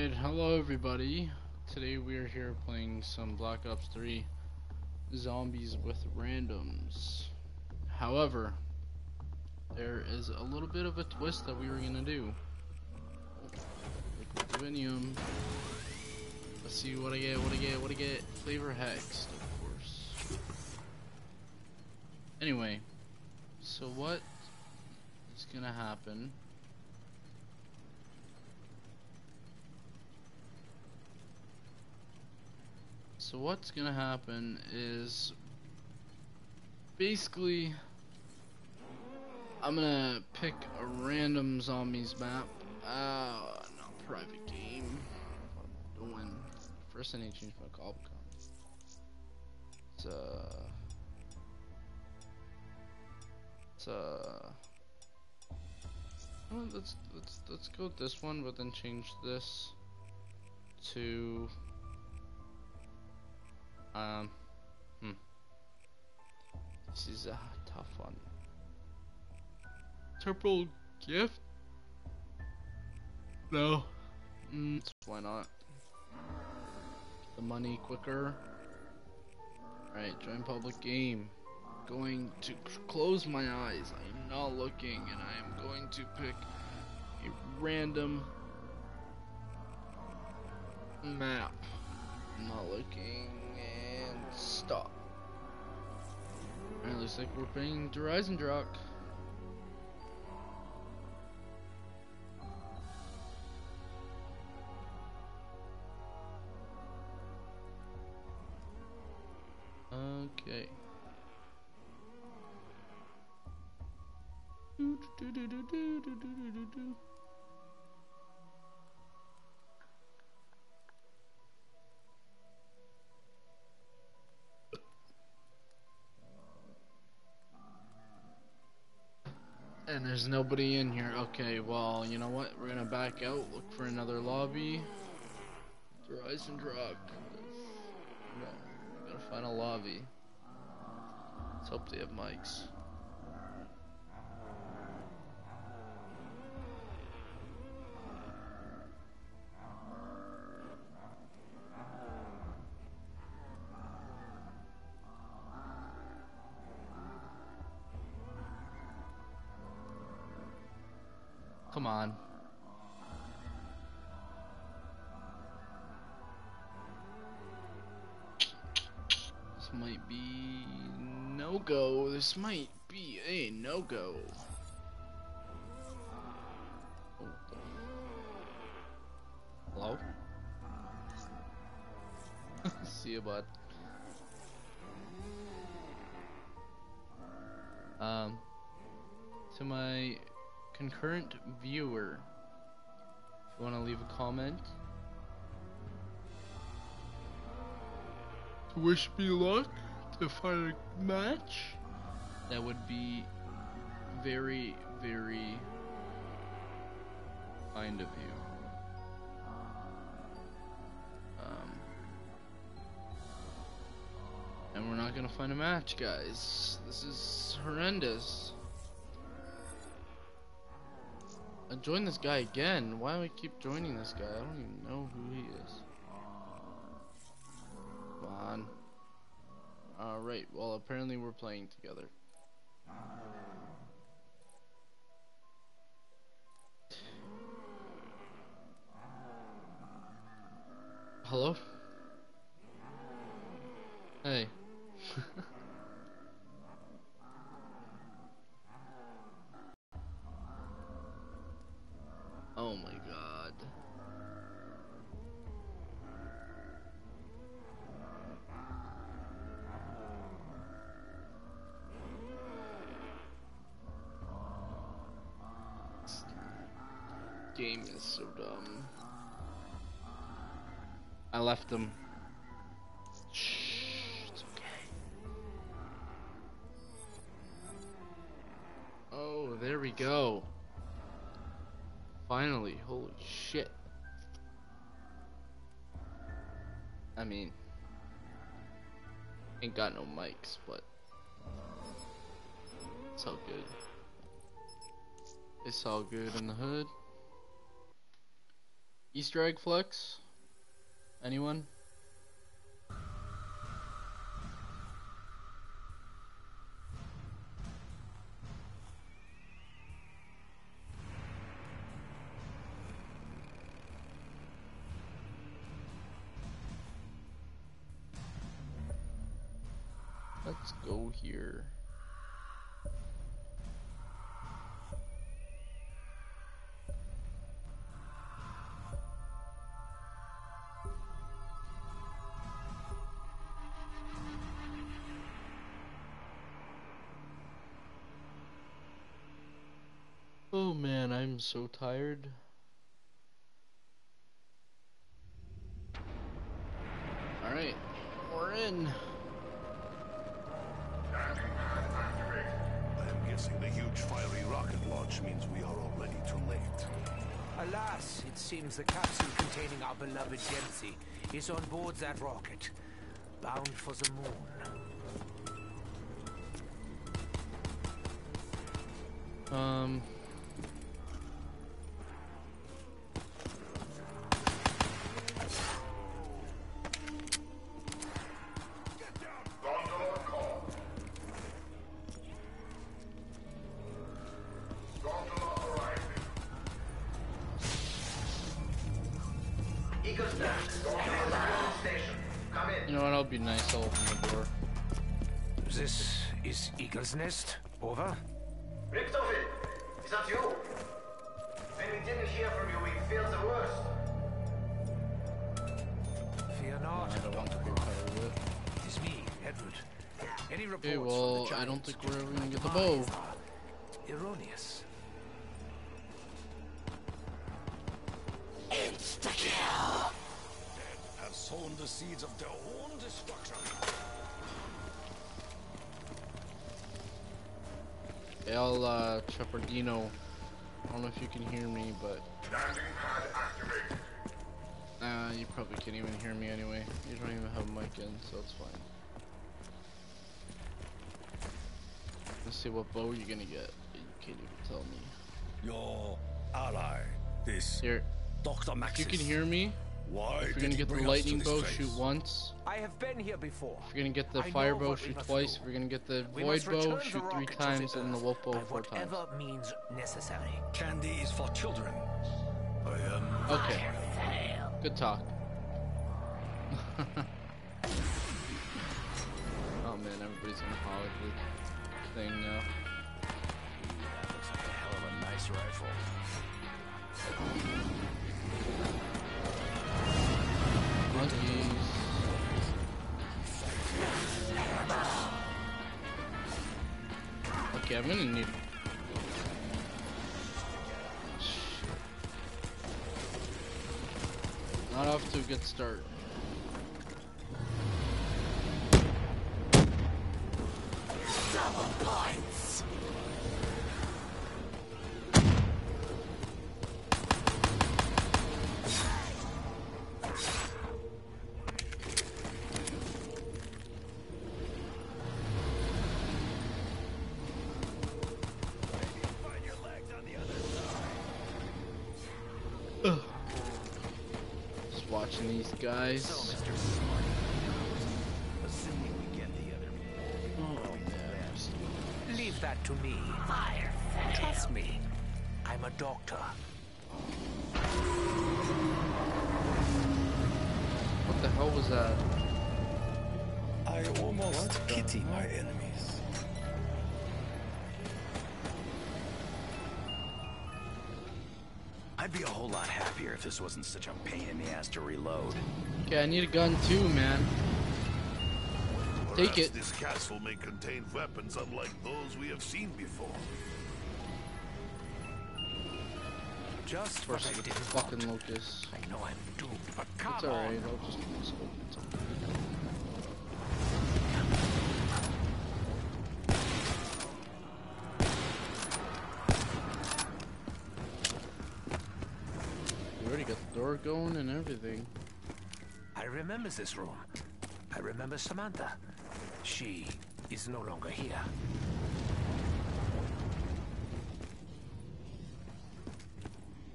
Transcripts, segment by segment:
Alright, hello everybody. Today we are here playing some Black Ops 3 Zombies with Randoms. However, there is a little bit of a twist that we were gonna do. Liquid Divinium. Let's see what I get. Flavor Hexed, of course. Anyway, so what is gonna happen? So what's gonna happen is basically I'm gonna pick a random zombies map. No, private game. What am I doing? First I need to change my call count. Well, let's go with this one, but then change this to this is a tough one. Temporal gift? No. Why not? The money quicker. Alright, join public game. Going to close my eyes. I am not looking, and I am going to pick a random map. I'm not looking, and stop. Alright, looks like we're playing Horizon Rock. Okay. And there's nobody in here. Okay, well, you know what? We're gonna back out, look for another lobby. Horizon Rock. No, we gotta find a lobby. Let's hope they have mics. Come on. This might be no-go. This might be a no-go. Oh, hello? See you, bud. To my concurrent viewer, if you want to leave a comment to wish me luck to find a match, that would be very, very kind of you. And we're not gonna find a match, guys. This is horrendous. I joined this guy again. Why do I keep joining this guy? I don't even know who he is. Come on. Alright, well apparently we're playing together. Hello? Hey. Oh my god. This game is so dumb. I left him. Shh, it's okay. Oh, there we go. Finally, holy shit. I mean, ain't got no mics, but it's all good. It's all good in the hood. Easter egg flex? Anyone? Let's go here. Oh man, I'm so tired. Alright, we're in. I'm guessing the huge fiery rocket launch means we are already too late. Alas, it seems the capsule containing our beloved Dempsey is on board that rocket, bound for the moon. You know what, I'll be nice, I'll open the door. This is Eagle's Nest. Over. Richtofen, is that you? When we didn't hear from you, we feared the worst. Fear not. I don't want to be part of it. It is me, Edward. Any reports Okay, from well, the I don't giants think we're ever gonna get the to bow. erroneous. Insta-kill! Have sown the seeds of their own destruction. El Chapardino. I don't know if you can hear me, but you probably can't even hear me anyway. You don't even have a mic in, so it's fine. Let's see what bow you're gonna get. You can't even tell me. Your ally, this Here, Dr. if Maxis. you can hear me, Why if you're did gonna he get the bring us lightning to this bow, place? shoot once. I have been here before. If you're gonna get the I fire know bow, what we shoot must twice. do. If you're gonna get the We void must bow, return the shoot 3 rocket to times, the and the Earth wolf bow by 4 times. whatever means necessary. Candy is for children. I am. Okay. Good talk. Oh man, everybody's in a Hollywood thing now. Looks like a hell of a nice rifle. Monkeys. Okay, I'm gonna need. Not off to a good start. Double points. Find your legs on the other side. Just watching these guys. Mr. Smart. Assuming we get the other. Oh man. Leave that to me. Trust me. I'm a doctor. What the hell was that? I almost pity my enemies. I'd be a whole lot happier if this wasn't such a pain in the ass to reload. Okay, I need a gun too, man. Take Perhaps it. This castle may contain weapons unlike those we have seen before. Just what Versus I the didn't fucking want. locust. I know I'm doomed, but come It's alright, on. I'll just keep this open. It's okay. You already got the door going and everything. I remember this room. I remember Samantha. She is no longer here.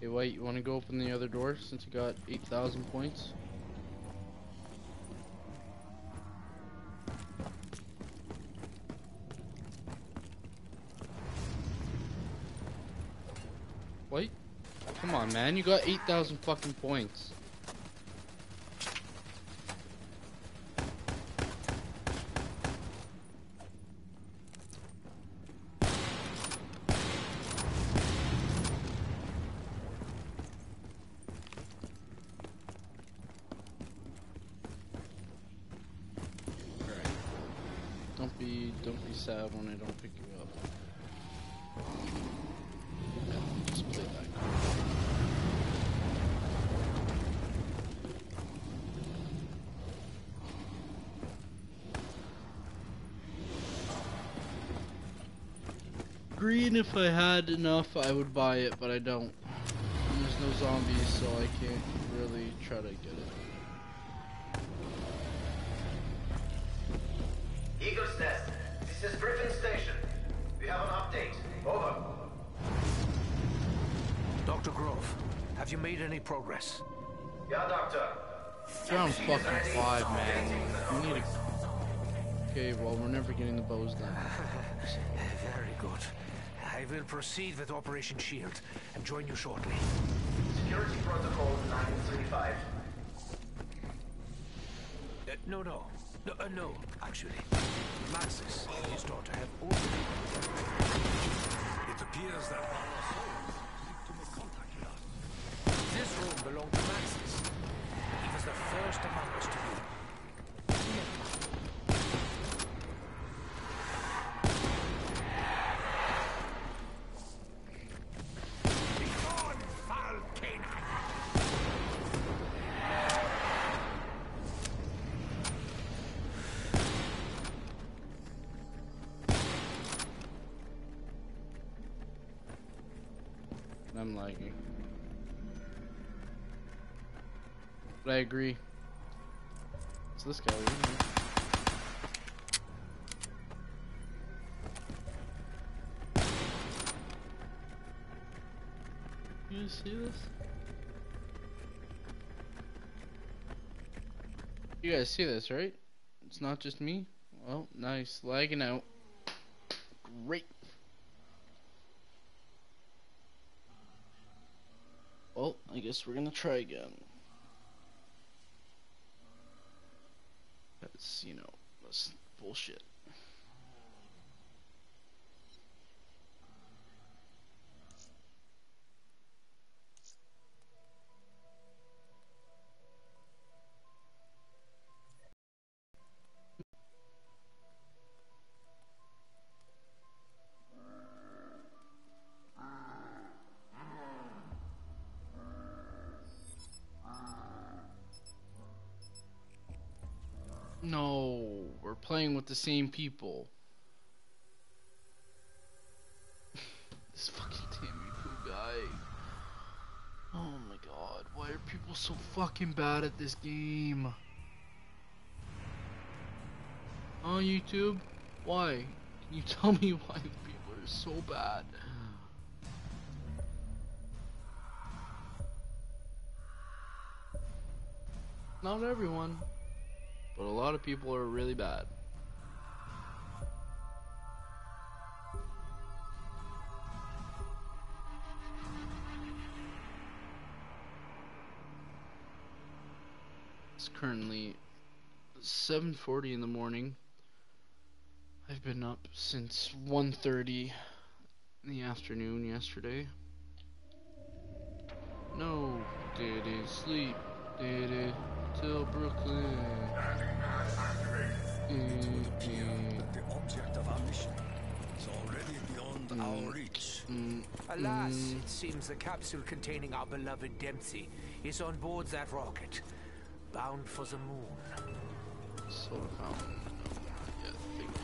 Hey, White, you want to go open the other door since you got 8,000 points? White? Come on, man. You got 8,000 fucking points. Don't be sad when I don't pick you up. Yeah, just play that card. Green, if I had enough, I would buy it, but I don't. And there's no zombies, so I can't really try to get it. Eagle's Nest, this is Griffin Station. We have an update. Over. Dr. Grove, have you made any progress? Yeah, Doctor. It's around fucking 5, man. We need a... Okay, well, we're never getting the bows done. Very good. I will proceed with Operation Shield and join you shortly. Security Protocol 935. No, actually. Maxis and his daughter have already... It appears that our souls need to make contact with us. This room belonged to Maxis. He was the first among us to do. Begone, foul canine! I'm lagging. But I agree. It's this guy, isn't it? You guys see this? You guys see this, right? It's not just me. Well, nice. Lagging out. Great. Well, I guess we're gonna try again. That's, you know, that's bullshit. No, we're playing with the same people. This fucking Tammy Poo guy. Oh my god, why are people so fucking bad at this game? On YouTube? Why? Can you tell me why the people are so bad? Not everyone. But a lot of people are really bad. It's currently 7:40 in the morning. I've been up since 1:30 in the afternoon yesterday. No, did it sleep? Did it till Brooklyn? But the object of our mission is already beyond our reach. Alas, it seems the capsule containing our beloved Dempsey is on board that rocket, bound for the moon. Soda fountain. Yeah, thank you.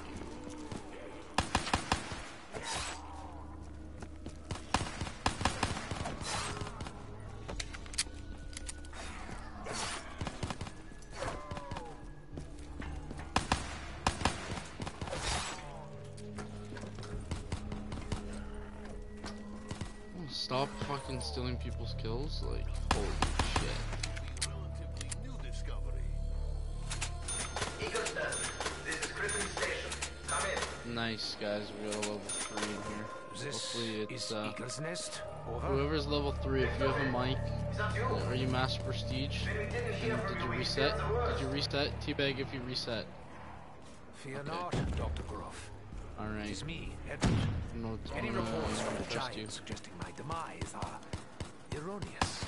stop fucking stealing people's kills? Like, holy shit. Relatively new discovery. Eagle's Nest, this is Griffin Station. Come in. Nice, guys. We got a level 3 in here. This Hopefully it's, is Eagle's Nest. Over. whoever's level 3, if you have a mic, Is that you? are you Master Prestige? When we didn't hear from Did you we reset? felt the worst. Did you reset? Teabag if you reset. Fear Okay. not, Dr. Grove. It Alright. is me, Edward. No, Any reports from the trust you. Giants suggesting my demise are erroneous.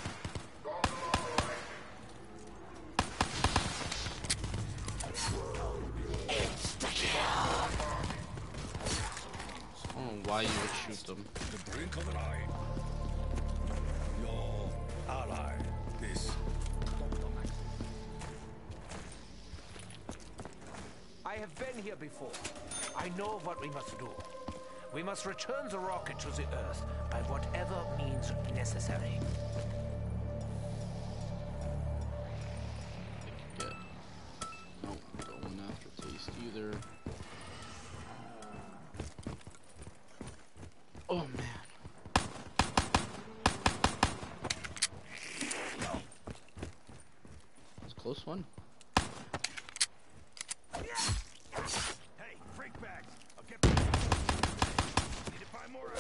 I don't know why you would shoot them. The blink of an eye. Your ally. This. I have been here before. I know what we must do. We must return the rocket to the Earth by whatever means necessary. Get. No, going aftertaste either. Oh man. That's a close one. Hey, freak bags. I'll get back. Need to find more.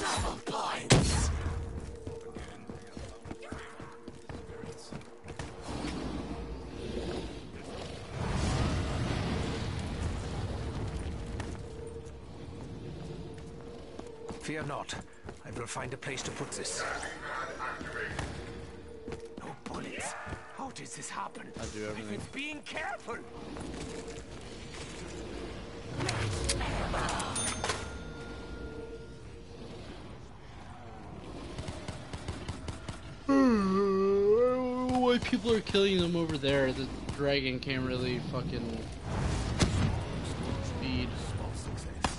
Fear not. I will find a place to put this. No bullets. How did this happen? I do everything. Being careful. Why people are killing them over there? The dragon can't really fucking speed. Small success.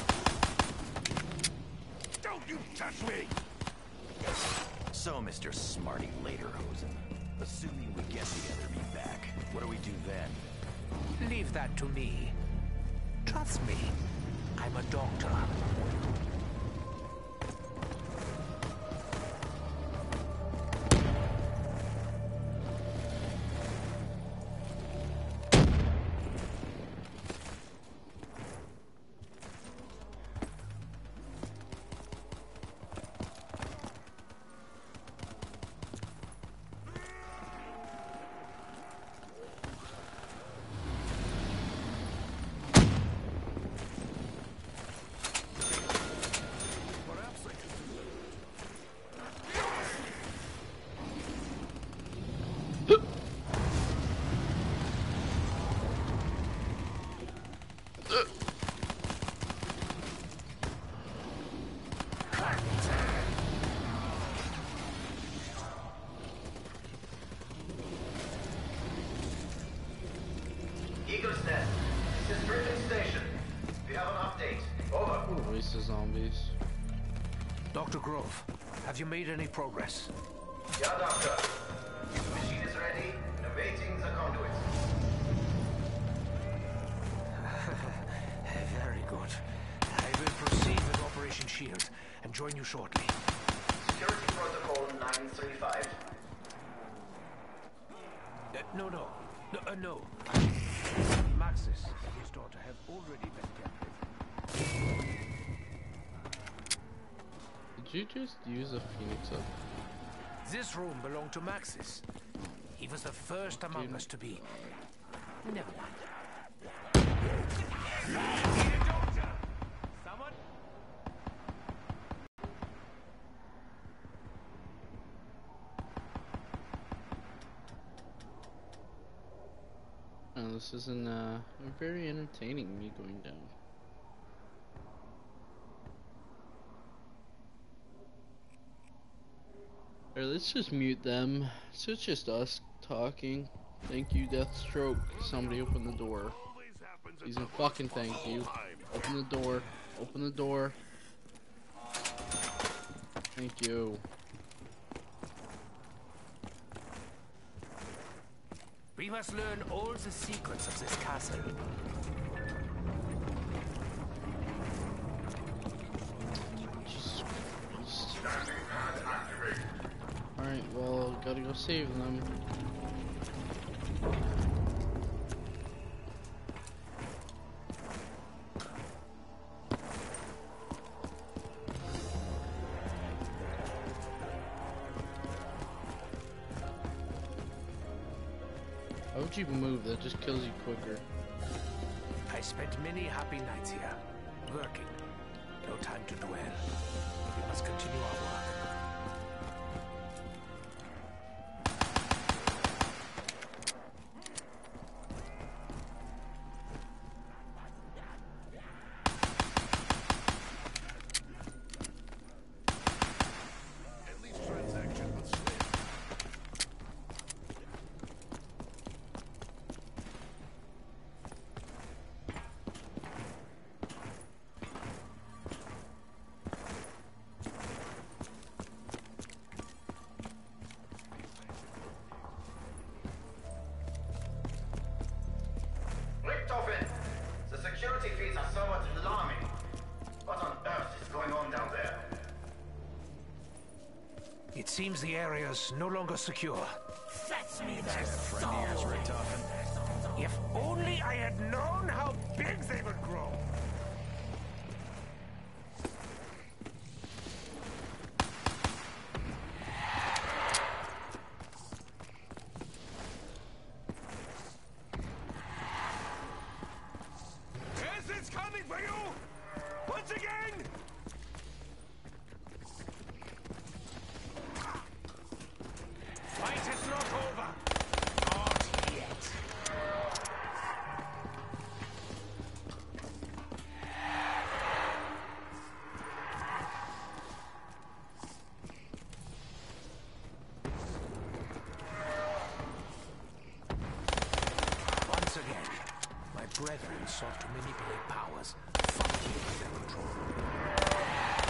Don't you touch me! So, Mr. Smarty Lederhosen, assuming we get the other me back, what do we do then? Leave that to me. Trust me. I'm a doctor. Eagle's Nest, this is Griffin Station. We have an update. Over. What a waste of zombies. Dr. Grove, have you made any progress? Yeah, Doctor. The machine is ready and awaiting the conduits. Very good. I will proceed with Operation Shield and join you shortly. Security Protocol 935. No. Maxis and his daughter have already been captured. Did you just use a phoenix up? This room belonged to Maxis. He was the first among us to be. Never mind. Someone? Oh, this isn't very entertaining, me going down. Alright, let's just mute them. So it's just us talking. Thank you, Deathstroke. Somebody open the door. Always happens at Please the and fucking most thank possible you. time. Open the door. Open the door. Thank you. We must learn all the secrets of this castle. Jesus Christ. gotta go save them. How would you move? That just kills you quicker. I spent many happy nights here, working. No time to dwell. We must continue our work. At least transaction with Slim. Richtofen, the security feeds are somewhat alarming. What on earth is going on down there? It seems the area's no longer secure. Fetch me their friend of yours, Richtofen. If only I had known how big they would grow. Yes, it's coming for you! Once again! Fight is not over. Not yet. Once again, my brethren sought to manipulate powers far beyond their control.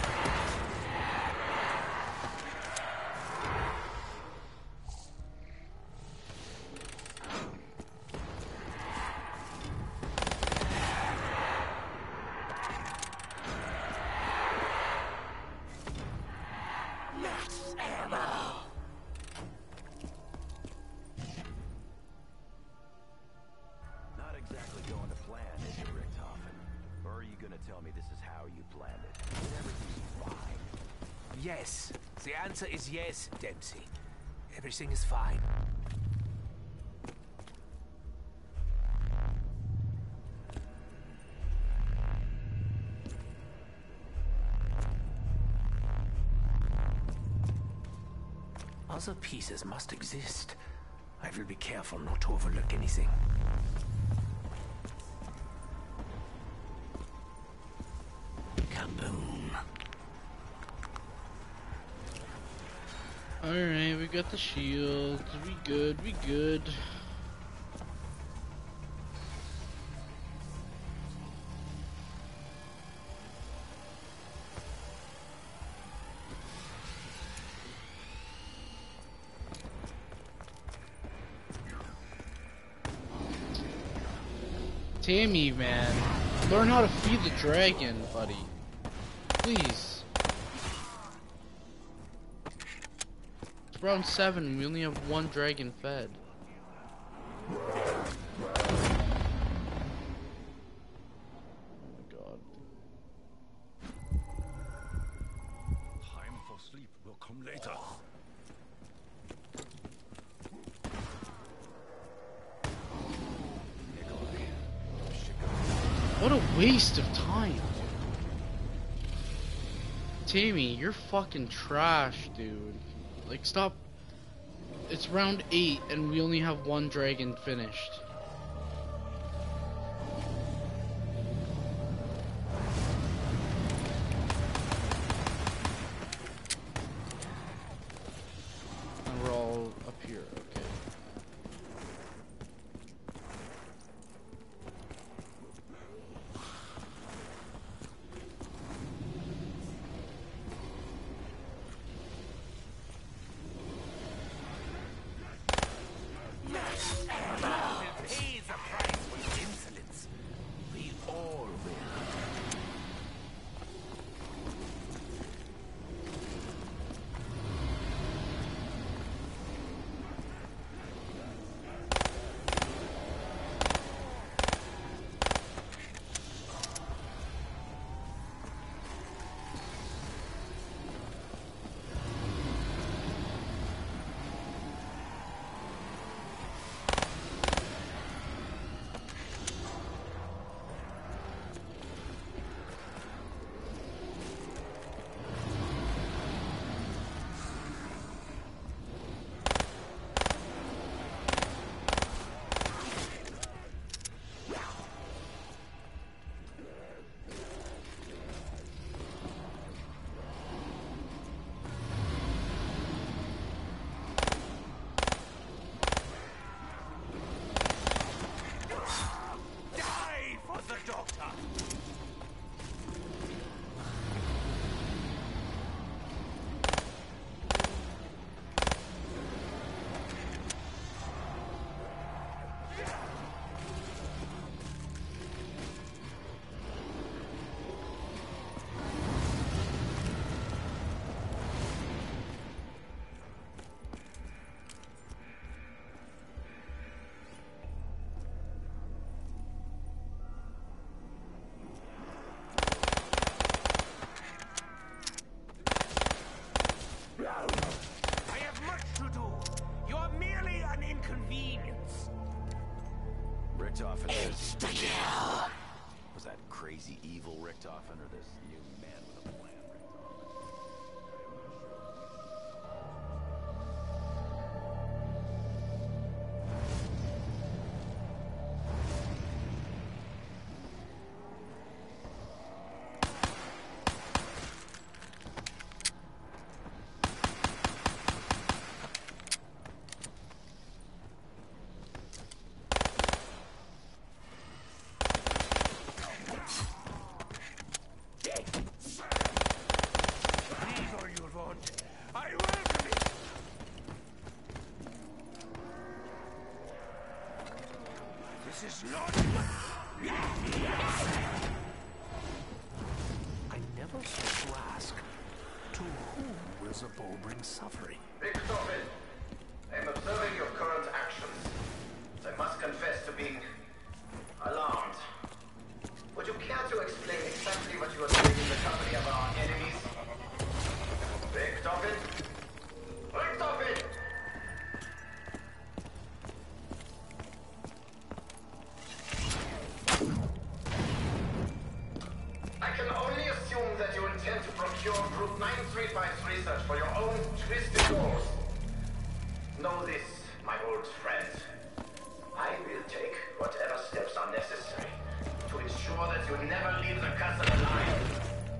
Not exactly going to plan, is it, Richtofen? Or are you gonna tell me this is how you planned it? That everything's fine. Yes. The answer is yes, Dempsey. Everything is fine. Other pieces must exist. I will be careful not to overlook anything. Kaboom. Alright, we got the shield. We good, we good. Tammy, man. Learn how to feed the dragon, buddy. Please. It's round 7, we only have one dragon fed. Oh my god. Time for sleep will come later. What a waste of time. Tammy, you're fucking trash, dude. Like, stop. It's round 8 and we only have one dragon finished. And we're all up here, okay. or this new man with a plan brings on. Leave all you want. I welcome it. This is not. I never thought to ask, to whom will the bow bring suffering? Richtofen, I'm observing your current actions. I must confess to being alarmed. Would you care to explain exactly what you are doing in the company of our enemies? Richtofen? Richtofen! I can only assume that you intend to procure Group 935's research for your own twisted goals. Know this, my old friend. I will take whatever steps are necessary to ensure that you never leave the castle alive.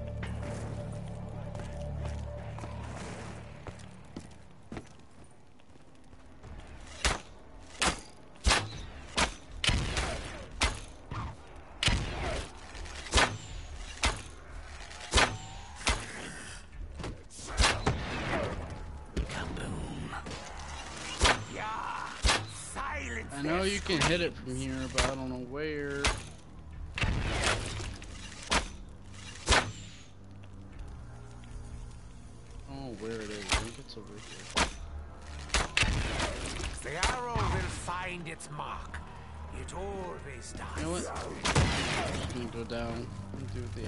I know you can hit it from here, but I don't know where. Oh, where it is. I think it's over here. The arrow will find its mark. It always does. You know what? I'm just gonna go down and do the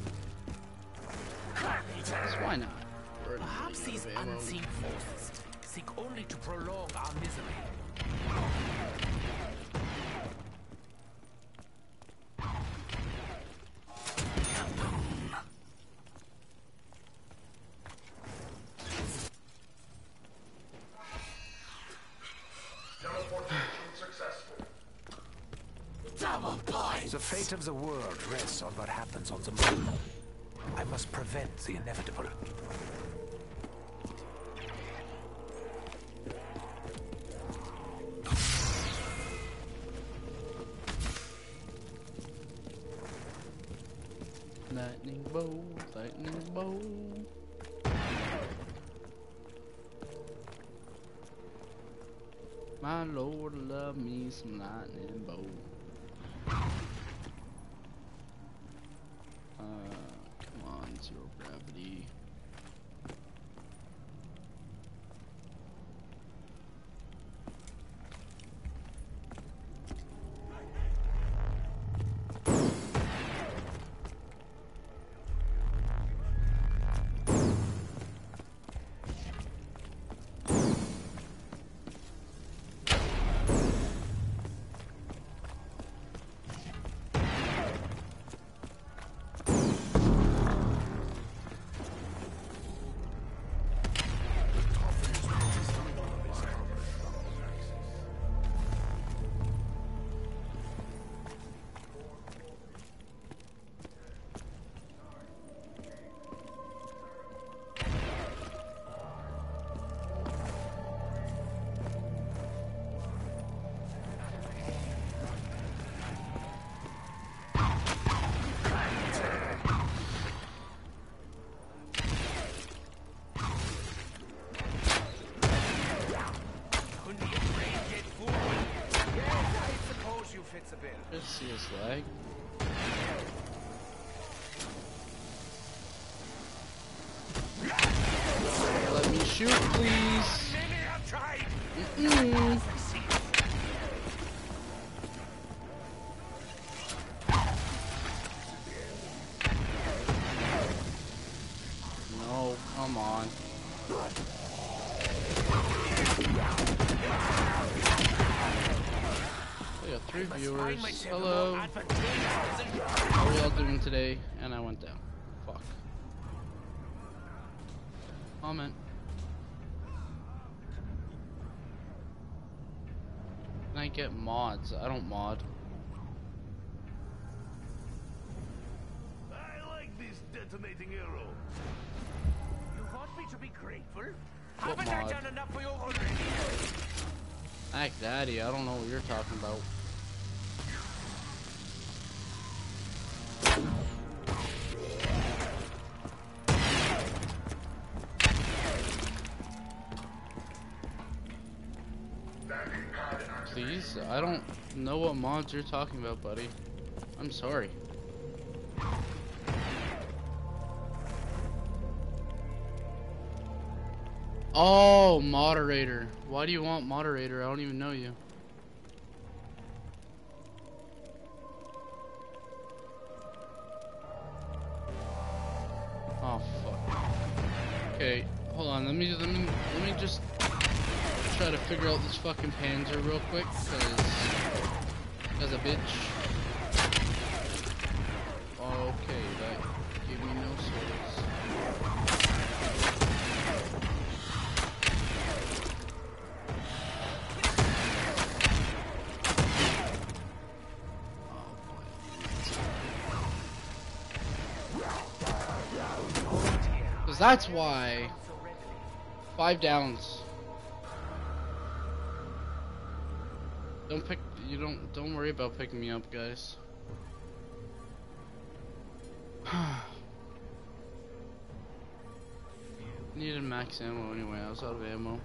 option. Because why not? We're already Perhaps running these out of ammo. unseen forces seek only to prolong our misery. Teleportation successful. Double points! The fate of the world rests on what happens on the moon. I must prevent the inevitable. Lightning bolt, lightning bolt. My lord, love me some lightning bolt. Come on, zero gravity. Just see his leg. Let me shoot, please. Many have tried. No, come on. They got 3 I must viewers. find myself a Hello. more advantageous position. How are y'all doing today? And I went down. Fuck. Comment. Can I get mods? I don't mod. I like this detonating arrow. You want me to be grateful? What Haven't I mod? done enough for you already? Act Daddy, I don't know what you're talking about. Please, I don't know what mods you're talking about, buddy. I'm sorry. Oh, moderator. Why do you want moderator? I don't even know you. Oh fuck. Okay, hold on. Let me just try to figure out this fucking Panzer real quick, cause a bitch. Okay, that gave me no swords. Cause that's why. 5 downs. Don't worry about picking me up, guys. Needed max ammo anyway, I was out of ammo.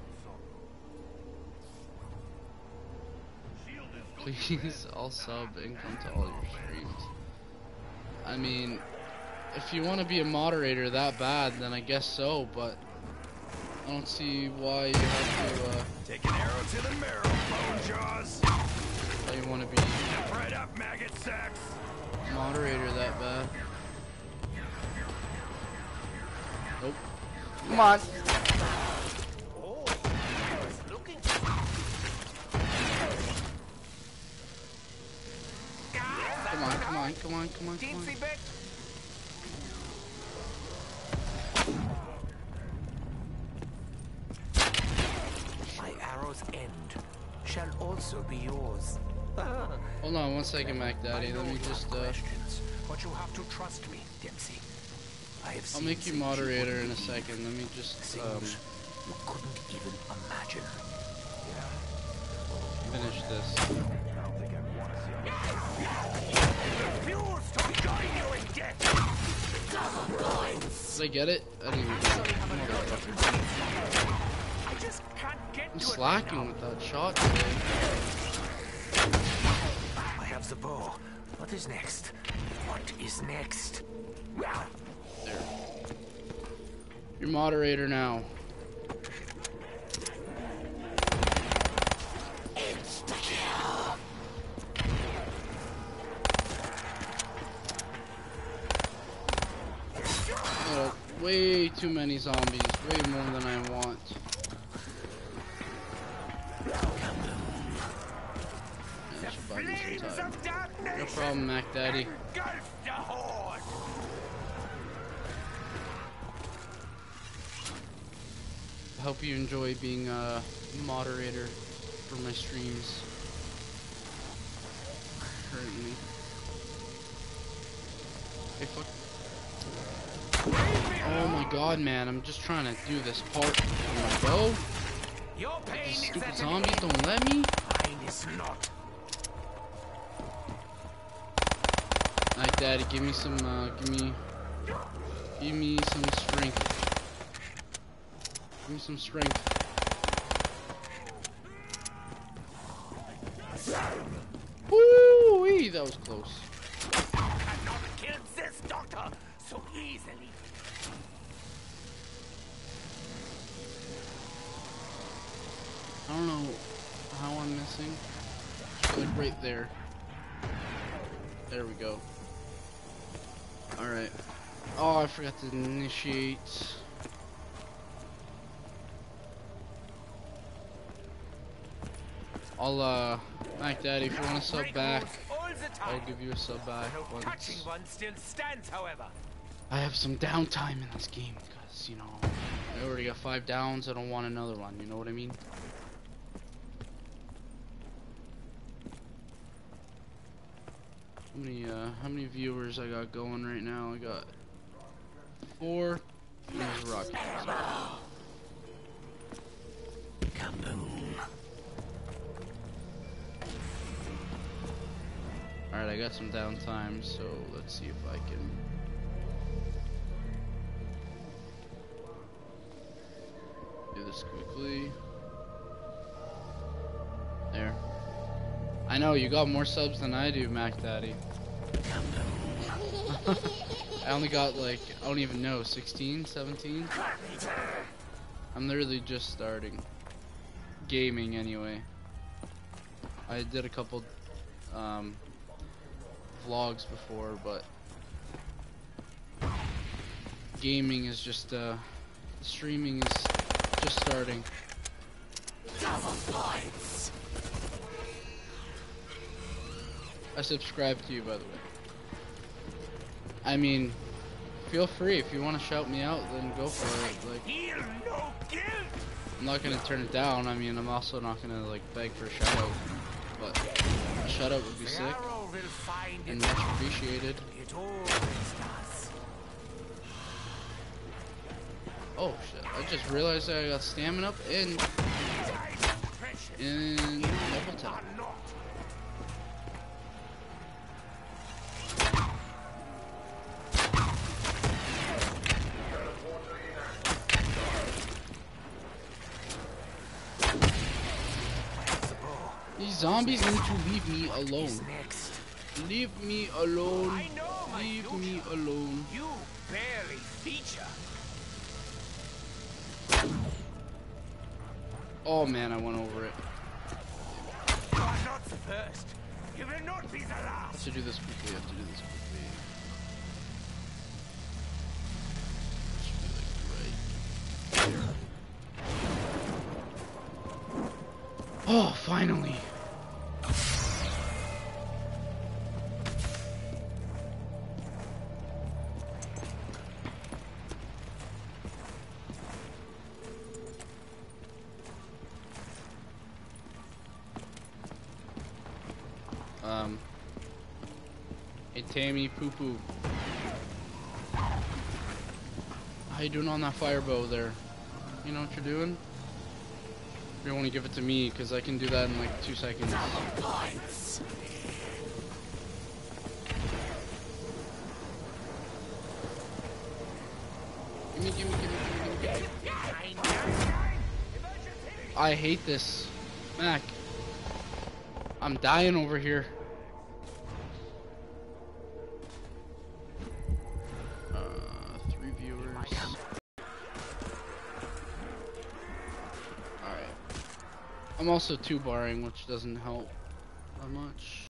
Please, I'll sub and come to all your streams. I mean, if you want to be a moderator that bad, then I guess so, but I don't see why you have to, Take an arrow to the marrow, bone jaws. why you want to be Right up, maggot sacks. moderator that bad. Nope. Come on. Oh, I was looking for Come on, come on, come on, come on, come on. teensy bit. My arrow's end shall also be yours. Hold on one second, Mac Daddy. I know Let me you just, have questions, but you have to trust me, Dempsey. I have I'll seen make you things moderator in a wouldn't believe, second. Let me just, things you couldn't even imagine. finish this. Refuse to join you in death. Did I get it? I didn't even get it. Motherfucker. I just can't get I'm to it right slacking now. with that shot today. I have the bow. What is next? What is next? There. You're moderator now. Oh, way too many zombies. Way more than I want. Yeah, should buy me some time. No problem, Mac Daddy. Engulf the horde! I hope you enjoy being a moderator for my streams. Currently. Hey, fuck. Oh my god, man. I'm just trying to do this part for my bow. Your pain These is stupid at an zombies end. don't let me. Mine is not. Like, Daddy, give me some, give me some strength. Give me some strength. Woo-wee, that was close. Cannot kill this doctor so easily. I don't know how I'm missing. Like right there. There we go. Alright. Oh, I forgot to initiate. I'll Mac Daddy, if you want to sub Break back, rules all the time. I'll give you a sub back No once touching one still stands, however. I have some downtime in this game because, you know, I already got 5 downs. I don't want another one. You know what I mean? How many viewers I got going right now? I got 4. There's Rocket. Alright, I got some downtime, so let's see if I can do this quickly. There. I know, you got more subs than I do, Mac Daddy. I only got like, I don't even know, 16, 17? I'm literally just starting. Gaming anyway. I did a couple vlogs before, but gaming is just streaming is just starting. I subscribe to you, by the way. I mean, feel free if you want to shout me out, then go for it. Like, I'm not gonna turn it down. I mean, I'm also not gonna like beg for a shout out, but a shout out would be sick and much appreciated. It always does. Oh shit! I just realized that I got stamina up in level 10. These zombies need to leave me alone. Leave me alone. Leave me alone. You barely feature. Oh man, I went over it. You are not the first. You will not be the I have last. to do this quickly. I have to do this quickly. Should be like right here. Oh, finally. Hey Tammy Poo Poo. How you doing on that fire bow there? You know what you're doing? You want to give it to me because I can do that in like 2 seconds. Gimme. I hate this. Mac. I'm dying over here. 3 viewers. Alright. I'm also 2 barring, which doesn't help that much.